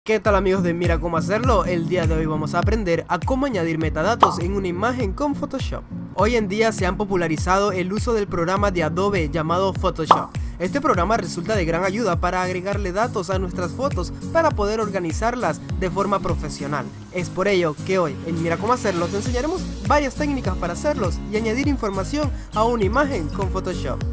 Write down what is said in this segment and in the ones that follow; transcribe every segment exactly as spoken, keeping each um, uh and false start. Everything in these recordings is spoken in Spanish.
¿Qué tal amigos de Mira Cómo Hacerlo? El día de hoy vamos a aprender a cómo añadir metadatos en una imagen con Photoshop. Hoy en día se han popularizado el uso del programa de Adobe llamado Photoshop. Este programa resulta de gran ayuda para agregarle datos a nuestras fotos para poder organizarlas de forma profesional. Es por ello que hoy en Mira Cómo Hacerlo te enseñaremos varias técnicas para hacerlos y añadir información a una imagen con Photoshop.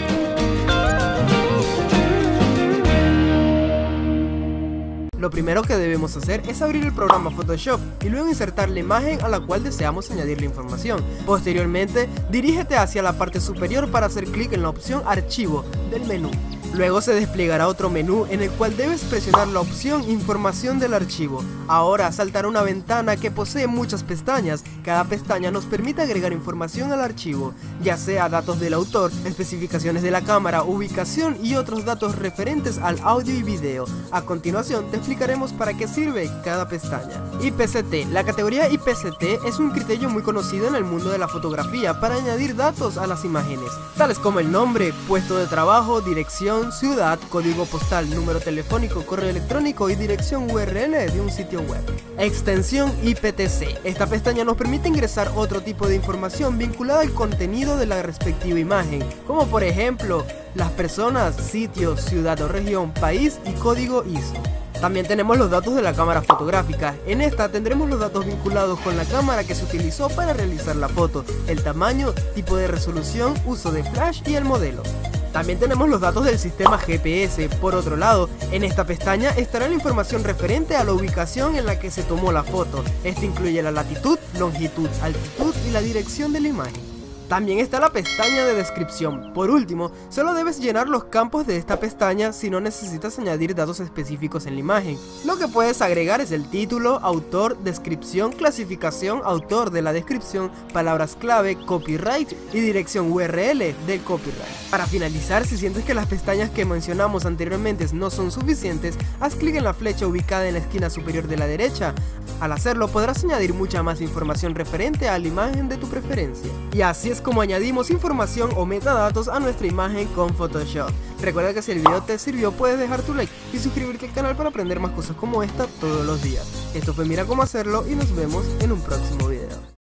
Lo primero que debemos hacer es abrir el programa Photoshop y luego insertar la imagen a la cual deseamos añadir la información. Posteriormente, dirígete hacia la parte superior para hacer clic en la opción Archivo del menú. Luego se desplegará otro menú en el cual debes presionar la opción Información del archivo. Ahora saltará una ventana que posee muchas pestañas. Cada pestaña nos permite agregar información al archivo, ya sea datos del autor, especificaciones de la cámara, ubicación y otros datos referentes al audio y video. A continuación te explicaremos para qué sirve cada pestaña. I P C T. La categoría I P C T es un criterio muy conocido en el mundo de la fotografía para añadir datos a las imágenes, tales como el nombre, puesto de trabajo, dirección, ciudad, código postal, número telefónico, correo electrónico y dirección U R L de un sitio web. Extensión I P T C. Esta pestaña nos permite ingresar otro tipo de información vinculada al contenido de la respectiva imagen, como por ejemplo las personas, sitios, ciudad o región, país y código I S O. También tenemos los datos de la cámara fotográfica. En esta tendremos los datos vinculados con la cámara que se utilizó para realizar la foto, el tamaño, tipo de resolución, uso de flash y el modelo. También tenemos los datos del sistema G P S. Por otro lado, en esta pestaña estará la información referente a la ubicación en la que se tomó la foto. Esto incluye la latitud, longitud, altitud y la dirección de la imagen. También está la pestaña de descripción. Por último, solo debes llenar los campos de esta pestaña si no necesitas añadir datos específicos en la imagen. Lo que puedes agregar es el título, autor, descripción, clasificación, autor de la descripción, palabras clave, copyright y dirección U R L del copyright. Para finalizar, si sientes que las pestañas que mencionamos anteriormente no son suficientes, haz clic en la flecha ubicada en la esquina superior de la derecha. Al hacerlo podrás añadir mucha más información referente a la imagen de tu preferencia. Y así es como añadimos información o metadatos a nuestra imagen con Photoshop. Recuerda que si el video te sirvió puedes dejar tu like y suscribirte al canal para aprender más cosas como esta todos los días. Esto fue Mira Cómo Hacerlo y nos vemos en un próximo video.